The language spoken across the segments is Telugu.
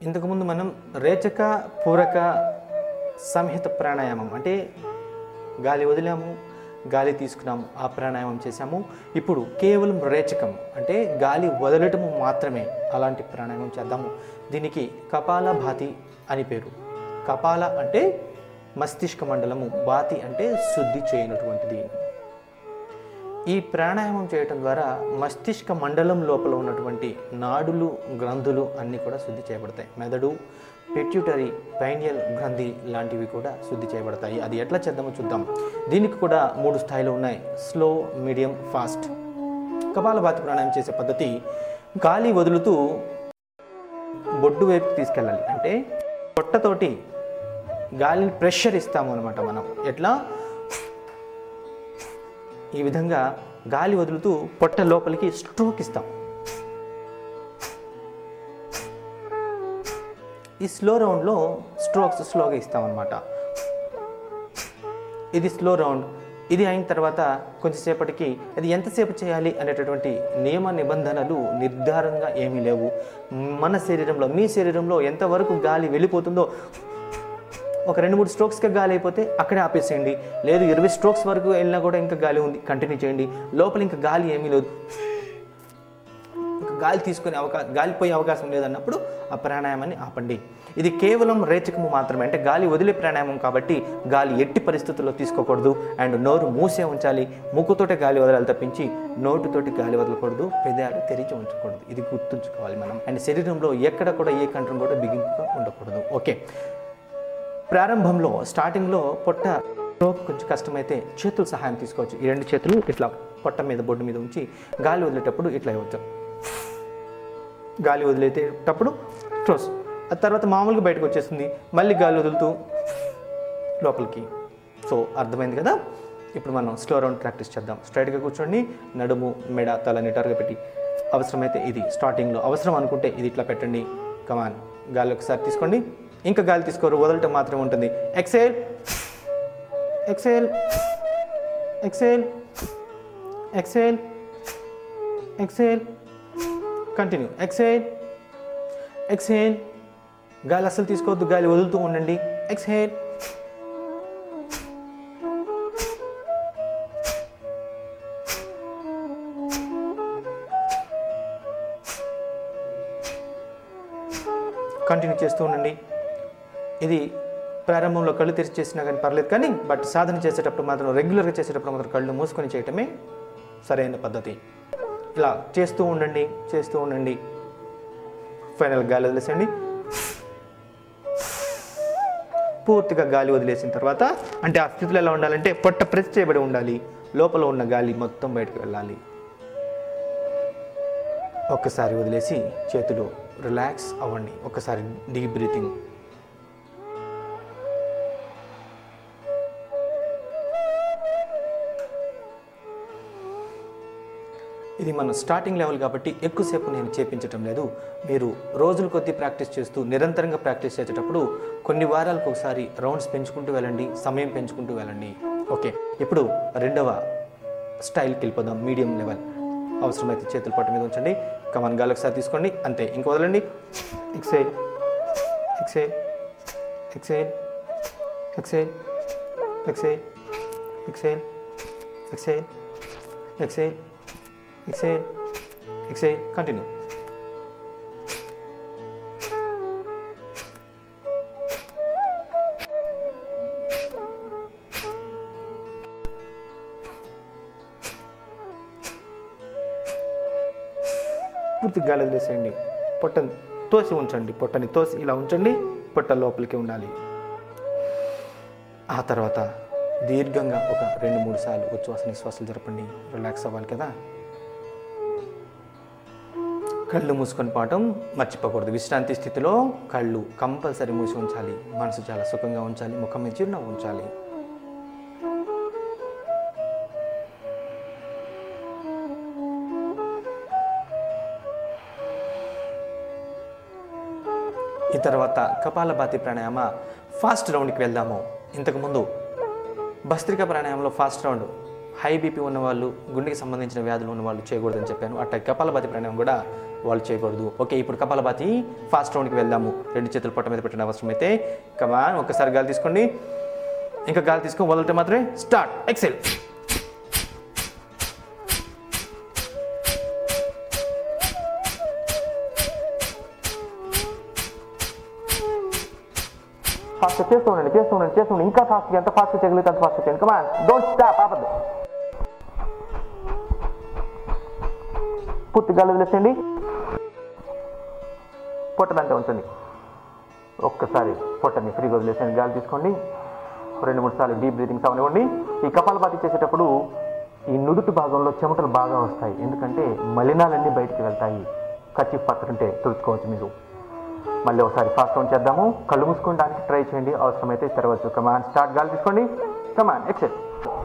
ఇంతకుముందు మనం రేచక పూరక సంహిత ప్రాణాయామం అంటే గాలి వదిలాము, గాలి తీసుకున్నాము, ఆ ప్రాణాయామం చేశాము. ఇప్పుడు కేవలం రేచకం అంటే గాలి వదలటము మాత్రమే, అలాంటి ప్రాణాయామం చేద్దాము. దీనికి కపాలభాతి అని పేరు. కపాల అంటే మస్తిష్క మండలము, భాతి అంటే శుద్ధి చేయనటువంటిది. ఈ ప్రాణాయామం చేయటం ద్వారా మస్తిష్క మండలం లోపల ఉన్నటువంటి నాడులు, గ్రంథులు అన్నీ కూడా శుద్ధి చేయబడతాయి. మెదడు, పిట్యూటరీ, పైనియల్ గ్రంథి లాంటివి కూడా శుద్ధి చేయబడతాయి. అది ఎట్లా చేద్దామో చూద్దాం. దీనికి కూడా 3 స్థాయిలు ఉన్నాయి: స్లో, మీడియం, ఫాస్ట్. కపాలభాతి ప్రాణాయామం చేసే పద్ధతి గాలి వదులుతూ బొడ్డు వైపు తీసుకెళ్ళాలి. అంటే పొట్టతోటి గాలిని ప్రెషర్ ఇస్తాము అనమాట. మనం ఎట్లా ఈ విధంగా గాలి వదులుతూ పొట్ట లోపలికి స్ట్రోక్ ఇస్తాం. ఈ స్లో రౌండ్లో స్ట్రోక్స్ స్లోగా ఇస్తాం అన్నమాట. ఇది స్లో రౌండ్. ఇది అయిన తర్వాత కొంచెంసేపటికి అది ఎంతసేపు చేయాలి అనేటటువంటి నియమ నిబంధనలు నిర్ధారంగా ఏమీ లేవు. మన శరీరంలో, మీ శరీరంలో ఎంతవరకు గాలి వెళ్ళిపోతుందో, ఒక 2-3 స్ట్రోక్స్కి గాలి అయిపోతే అక్కడే ఆపేసేయండి. లేదు 20 స్ట్రోక్స్ వరకు వెళ్ళినా కూడా ఇంకా గాలి ఉంది, కంటిన్యూ చేయండి. లోపల ఇంకా గాలి ఏమీ లేదు, ఇంకా గాలి తీసుకునే గాలి పోయే అవకాశం లేదన్నప్పుడు ఆ ప్రాణాయామాన్ని ఆపండి. ఇది కేవలం రేచకము మాత్రమే, అంటే గాలి వదిలే ప్రాణాయామం కాబట్టి గాలి ఎట్టి పరిస్థితుల్లో తీసుకోకూడదు. అండ్ నోరు మూసే ఉంచాలి. ముక్కుతోటే గాలి వదలాలి తప్పించి నోటితోటి గాలి వదలకూడదు. పెదాలు తెరిచి ఉంచకూడదు. ఇది గుర్తుంచుకోవాలి మనం. అండ్ శరీరంలో ఎక్కడ కూడా ఏ కంట్రోల్ కూడా బిగింపుగా ఉండకూడదు. ఓకే, ప్రారంభంలో స్టార్టింగ్లో పొట్ట కొంచెం కష్టమైతే చేతుల సహాయం తీసుకోవచ్చు. ఈ 2 చేతులు ఇట్లా పొట్ట మీద, బొడ్డు మీద ఉంచి గాలి వదిలేటప్పుడు ఇట్లా ఇవ్వచ్చు. గాలి వదిలేటప్పుడు క్లోజ్. ఆ తర్వాత మామూలుగా బయటకు వచ్చేస్తుంది. మళ్ళీ గాలి వదులుతూ లోపలికి. సో అర్థమైంది కదా. ఇప్పుడు మనం స్లో రౌండ్ ప్రాక్టీస్ చేద్దాం. స్ట్రైట్గా కూర్చోండి. నడుము, మెడ, తల నిటారుగా పెట్టి, అవసరమైతే ఇది స్టార్టింగ్లో అవసరం అనుకుంటే ఇది ఇట్లా పెట్టండి. కమాన్, గాలి ఒకసారి తీసుకోండి. ఇంకా గాలి తీసుకోరు, వదలటం మాత్రమే ఉంటుంది. Exhale, exhale, exhale, exhale, exhale, continue. Exhale, exhale. గాలి అసలు తీసుకోవద్దు, గాలి వదులుతూ ఉండండి. ఎక్సేల్, కంటిన్యూ చేస్తూ ఉండండి. ఇది ప్రారంభంలో కళ్ళు తెరిచి చేసినా కానీ పర్లేదు, కానీ బట్ సాధన చేసేటప్పుడు మాత్రం, రెగ్యులర్గా చేసేటప్పుడు మాత్రం కళ్ళు మూసుకొని చేయటమే సరైన పద్ధతి. ఇలా చేస్తూ ఉండండి, చేస్తూ ఉండండి. ఫైనల్ గాలి వదిలేసండి. పూర్తిగా గాలి వదిలేసిన తర్వాత, అంటే ఆ స్థితిలో ఎలా ఉండాలంటే పొట్ట ప్రెస్ చేయబడి ఉండాలి. లోపల ఉన్న గాలి మొత్తం బయటకు వెళ్ళాలి. ఒక్కసారి వదిలేసి చేతులు రిలాక్స్ అవ్వండి. ఒక్కసారి డీప్ బ్రీతింగ్. ఇది మన స్టార్టింగ్ లెవెల్ కాబట్టి ఎక్కువసేపు నేను చేపించటం లేదు. మీరు రోజుల కొద్దీ ప్రాక్టీస్ చేస్తూ నిరంతరంగా ప్రాక్టీస్ చేసేటప్పుడు కొన్ని వారాలకు ఒకసారి రౌండ్స్ పెంచుకుంటూ వెళ్ళండి, సమయం పెంచుకుంటూ వెళ్ళండి. ఓకే, ఇప్పుడు 2వ స్టైల్కి వెళ్ళిపోదాం, మీడియం లెవెల్. అవసరమైతే చేతులు పొట్ట మీద ఉంచండి. కమాన్, గాలి ఒకసారి తీసుకోండి, అంతే. ఇంక వదలండి. Exhale, exhale, exhale, exhale, exhale, exhale, exhale, exhale, exhale, exhale, continue. పూర్తి గాలి వదిలేసేయండి. పొట్టని తోసి ఉంచండి. పొట్టని తోసి ఇలా ఉంచండి. పొట్ట లోపలికి ఉండాలి. ఆ తర్వాత దీర్ఘంగా ఒక 2-3 సార్లు ఉచ్ఛ్వాస నిశ్వాసాలు జరపండి. రిలాక్స్ అవ్వాలి కదా. కళ్ళు మూసుకొని పోవటం మర్చిపోకూడదు. విశ్రాంతి స్థితిలో కళ్ళు కంపల్సరీ మూసి ఉంచాలి. మనసు చాలా సుఖంగా ఉంచాలి. ముఖం మీద చిరునవ్వు ఉంచాలి. ఈ తర్వాత కపాలభాతి ప్రాణాయామ ఫాస్ట్ రౌండ్కి వెళ్దాము. ఇంతకుముందు భస్త్రికా ప్రాణాయామంలో ఫాస్ట్ రౌండ్ హై బీపీ ఉన్నవాళ్ళు, గుండెకి సంబంధించిన వ్యాధులు ఉన్నవాళ్ళు చేయకూడదని చెప్పాను. అట్లా కపాలభాతి ప్రాణాయామం కూడా వాళ్ళు చేయకూడదు. ఓకే, ఇప్పుడు కపాలభాతి ఫాస్ట్ రౌండ్కి వెళ్దాము. 2 చేతులు పొట్ట మీద పెట్టిన అవసరం అయితే కమాన్ ఒక్కసారి గాలి తీసుకోండి, ఇంకా గాలి తీసుకొని వదిలితే మాత్రమే స్టార్ట్. ఎక్సెల్. ఫాస్ట్ చేస్తూ ఉండండి, ఇంకా ఫాస్ట్గా, ఎంత ఫాస్ట్ చేయగలిగితే అంత ఫాస్ట్ చేయండి. కమాన్, డోంట్ స్టాప్, ఆపద్దు. పూర్తి గాలి వదిలేసేయండి, పొట్టదంతా ఉంచండి. ఒక్కసారి పొట్టని ఫ్రీగా వదిలేసేయండి, గాలి తీసుకోండి. 2-3 సార్లు డీప్ బ్రీతింగ్స్ అవనివ్వండి. ఈ కపాలభాతి చేసేటప్పుడు ఈ నుదుటి భాగంలో చెమటలు బాగా వస్తాయి, ఎందుకంటే మలినాలన్నీ బయటికి వెళ్తాయి. కర్చీఫ్ పక్కనుంటే తుడుచుకోవచ్చు మీరు. మళ్ళీ ఒకసారి ఫాస్ట్ రౌండ్ చేద్దాము. కళ్ళు మూసుకోవడానికి ట్రై చేయండి, అవసరమైతే తెరవచ్చు. కమాన్ స్టార్ట్, గాలి తీసుకోండి. Come on exhale.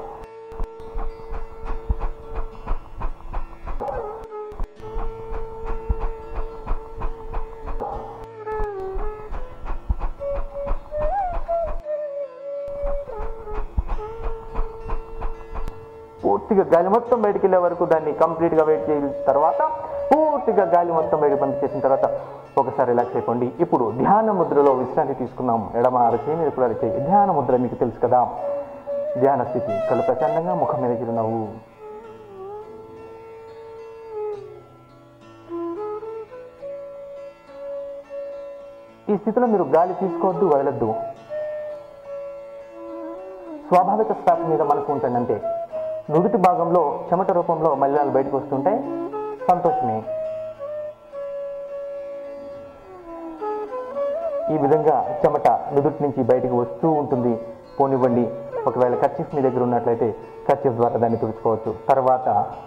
పూర్తిగా గాలి మొత్తం బయటికి వెళ్ళే వరకు దాన్ని కంప్లీట్గా వెయిట్ చేసిన తర్వాత పూర్తిగా గాలి మొత్తం బయటకు పంపించేసిన తర్వాత ఒకసారి రిలాక్స్ అయిపోండి. ఇప్పుడు ధ్యాన ముద్రలో విశ్రాంతి తీసుకుందాం. ఎడమ అరచేయి మీద కూడా అరచేయి. ధ్యాన ముద్ర మీకు తెలుసు కదా, ధ్యాన స్థితి. కళ్ళు ప్రశాంతంగా, ముఖం మీద చిరునవ్వు. ఈ స్థితిలో మీరు గాలి తీసుకోవద్దు, వదలద్దు. స్వాభావిక శ్వాస మీద మనసు ఉంటుంది అంతే. నుదుటి భాగంలో చెమట రూపంలో మలినాలు బయటకు వస్తుంటే సంతోషమే. ఈ విధంగా చెమట నుదుటి నుంచి బయటకు వస్తూ ఉంటుంది, పోనివ్వండి. ఒకవేళ కర్చీఫ్ మీ దగ్గర ఉన్నట్లయితే కర్చీఫ్ ద్వారా దాన్ని తుడుచుకోవచ్చు. తర్వాత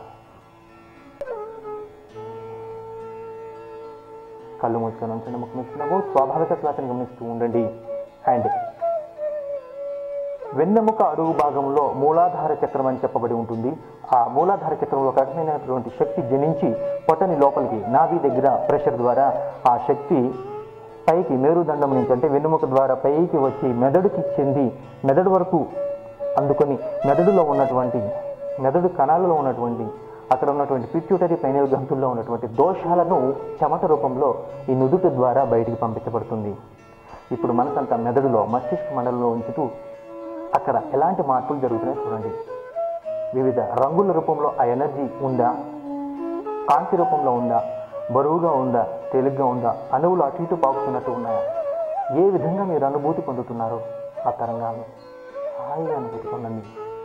కళ్ళు మూసుకొని ఉంచండి, ముఖం ఇచ్చినప్పుడు స్వాభావిక శ్వాసను గమనిస్తూ ఉండండి. అండ్ వెన్నెముక అడుగు భాగంలో మూలాధార చక్రం అని చెప్పబడి ఉంటుంది. ఆ మూలాధార చక్రంలో కఠినమైనటువంటి శక్తి జనించి పొట్టని లోపలికి నాభి దగ్గర ప్రెషర్ ద్వారా ఆ శక్తి పైకి మేరుదండం నుంచి అంటే వెన్నెముక ద్వారా పైకి వచ్చి మెదడుకి చెంది మెదడు వరకు అందుకొని మెదడు కణాలలో ఉన్నటువంటి అక్కడ ఉన్నటువంటి పిట్యూటరీ పైనల్ గ్రంథుల్లో ఉన్నటువంటి దోషాలను చెమట రూపంలో ఈ నుదుటి ద్వారా బయటికి పంపించబడుతుంది. ఇప్పుడు మనసంతా మెదడులో మస్తిష్క మండలంలో ఉంచుతూ అక్కడ ఎలాంటి మార్పులు జరుగుతున్నాయో చూడండి. వివిధ రంగుల రూపంలో ఆ ఎనర్జీ ఉందా, కాంతి రూపంలో ఉందా, బరువుగా ఉందా, తేలిగ్గా ఉందా, అణువులు అటు ఇటు పాకుతున్నట్టు ఉన్నాయా, ఏ విధంగా మీరు అనుభూతి పొందుతున్నారో ఆ తరంగాలు హాయిగా అనుభూతి పొందండి.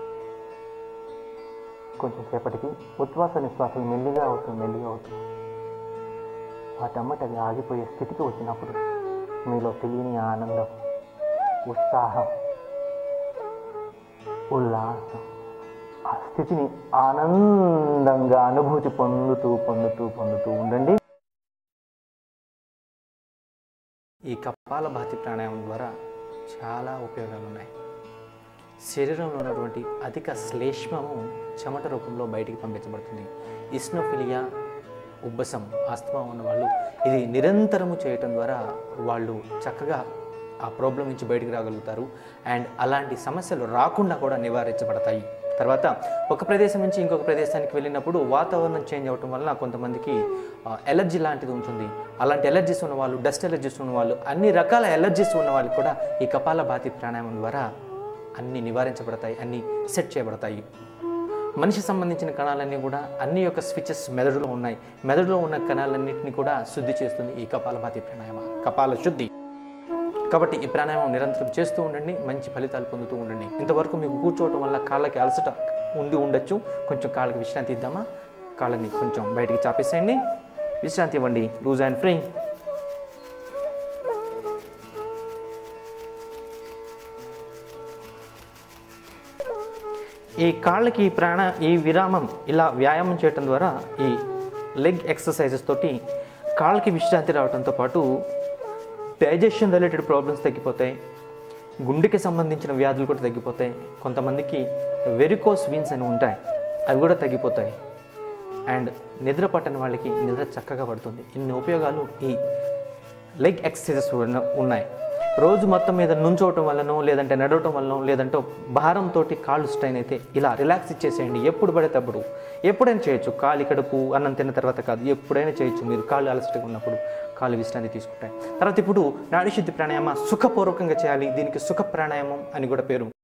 కొంచెం సేపటికి ఉచ్ఛ్వాస నిశ్వాసాలు మెల్లిగా అవుతుంది. వాటమ్మటి అది ఆగిపోయే స్థితికి వచ్చినప్పుడు మీలో తెలియని ఆనందం, ఉత్సాహం, ఉల్లాసం, ఆ స్థితిని ఆనందంగా అనుభూతి పొందుతూ ఉండండి. ఈ కపాలభాతి ప్రాణాయామం ద్వారా చాలా ఉపయోగాలు ఉన్నాయి. శరీరంలో ఉన్నటువంటి అధిక శ్లేష్మము చెమట రూపంలో బయటికి పంపించబడుతుంది. ఇస్నోఫిలియా, ఉబ్బసం, ఆస్తమా ఉన్న వాళ్ళు ఇది నిరంతరము చేయటం ద్వారా వాళ్ళు చక్కగా ఆ ప్రాబ్లం నుంచి బయటికి రాగలుగుతారు. అండ్ అలాంటి సమస్యలు రాకుండా కూడా నివారించబడతాయి. తర్వాత ఒక ప్రదేశం నుంచి ఇంకొక ప్రదేశానికి వెళ్ళినప్పుడు వాతావరణం చేంజ్ అవ్వటం వల్ల కొంతమందికి ఎలర్జీ లాంటిది ఉంటుంది. అలాంటి ఎలర్జీస్ ఉన్న వాళ్ళు, డస్ట్ ఎలర్జీస్ ఉన్న వాళ్ళు, అన్ని రకాల ఎలర్జీస్ ఉన్న వాళ్ళకి కూడా ఈ కపాలభాతి ప్రాణాయామం ద్వారా అన్నీ నివారించబడతాయి, అన్నీ సెట్ చేయబడతాయి. మనిషి సంబంధించిన కణాలన్నీ కూడా అన్ని యొక్క స్విచెస్ మెదడులో ఉన్నాయి. మెదడులో ఉన్న కణాలన్నింటినీ కూడా శుద్ధి చేస్తుంది ఈ కపాలభాతి ప్రాణాయామ, కపాల శుద్ధి. కాబట్టి ఈ ప్రాణాయామం నిరంతరం చేస్తూ ఉండండి, మంచి ఫలితాలు పొందుతూ ఉండండి. ఇంతవరకు మీకు కూర్చోవటం వల్ల కాళ్ళకి అలసట ఉండొచ్చు. కొంచెం కాళ్ళకి విశ్రాంతి ఇద్దామా? కాళ్ళని కొంచెం బయటికి చాపేసేయండి, విశ్రాంతి ఇవ్వండి, లూజ్ అండ్ ఫ్రీ. ఈ కాళ్ళకి ఈ విరామం ఇలా వ్యాయామం చేయటం ద్వారా ఈ లెగ్ ఎక్సర్సైజెస్ తోటి కాళ్ళకి విశ్రాంతి రావడంతో పాటు డైజెషన్ రిలేటెడ్ ప్రాబ్లమ్స్ తగ్గిపోతాయి, గుండెకి సంబంధించిన వ్యాధులు కూడా తగ్గిపోతాయి. కొంతమందికి వెరికోస్ వీన్స్ అని ఉంటాయి, అవి కూడా తగ్గిపోతాయి. అండ్ నిద్ర పట్టని వాళ్ళకి నిద్ర చక్కగా పడుతుంది. ఇన్ని ఉపయోగాలు ఈ లెగ్ ఎక్సర్సైజెస్ ఉన్నాయి. రోజు మొత్తం మీద నుంచోవటం వల్లనో, లేదంటే నడవటం వల్లనో, లేదంటే భారంతో కాళ్ళు స్ట్రైన్ అయితే ఇలా రిలాక్స్ ఇచ్చేసేయండి. ఎప్పుడు పడితే అప్పుడు ఎప్పుడైనా చేయొచ్చు. కాలి కడుపు అన్నం తిన్న తర్వాత కాదు, ఎప్పుడైనా చేయొచ్చు. మీరు కాళ్ళు అలసటగా ఉన్నప్పుడు కాళ్ళు విశ్రాంతి తీసుకుంటాయి. తర్వాత ఇప్పుడు నాడీ శుద్ధి ప్రాణాయామ సుఖపూర్వకంగా చేయాలి. దీనికి సుఖ ప్రాణాయామం అని కూడా పేరు.